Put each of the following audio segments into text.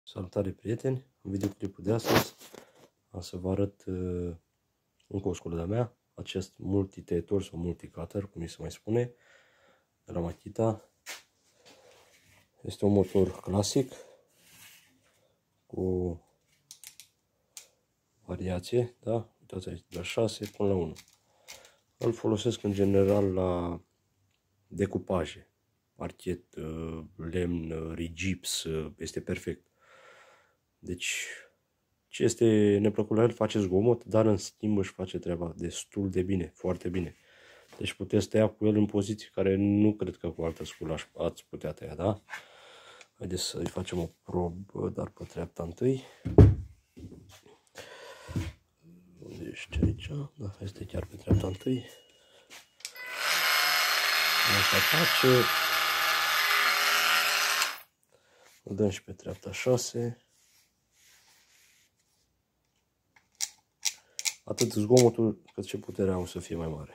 Salutare prieteni, în videoclipul de astăzi am să vă arăt încă o sculă de-a mea, acest multi-tăietor sau multi-cutter, cum îi se mai spune, de la Makita. Este un motor clasic cu variație, da? Uitați aici, de la 6 până la 1. Îl folosesc în general la decupaje, parchet, lemn, rigips, este perfect. Deci, ce este neplăcut la el, face zgomot, dar în schimb își face treaba destul de bine, foarte bine. Deci puteți tăia cu el în poziții care nu cred că cu altă sculă ați putea tăia, da? Haideți să-i facem o probă, dar pe treapta întâi. Unde ești aici? Da, este chiar pe treapta întâi. Așa face. Îl dăm și pe treapta 6. Atât zgomotul cât și puterea o să fie mai mare.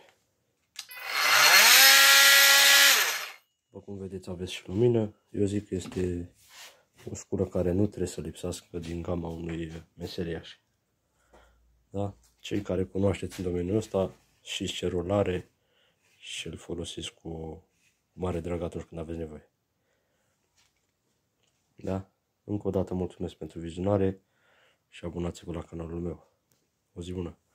După cum vedeți, aveți și lumină. Eu zic că este o sculă care nu trebuie să lipsească din gama unui meseriaș. Da? Cei care cunoașteți în domeniul ăsta știți ce rol are și îl folosiți cu mare drag atunci când aveți nevoie. Da? Încă o dată mulțumesc pentru vizionare și abonați-vă la canalul meu. O zi bună!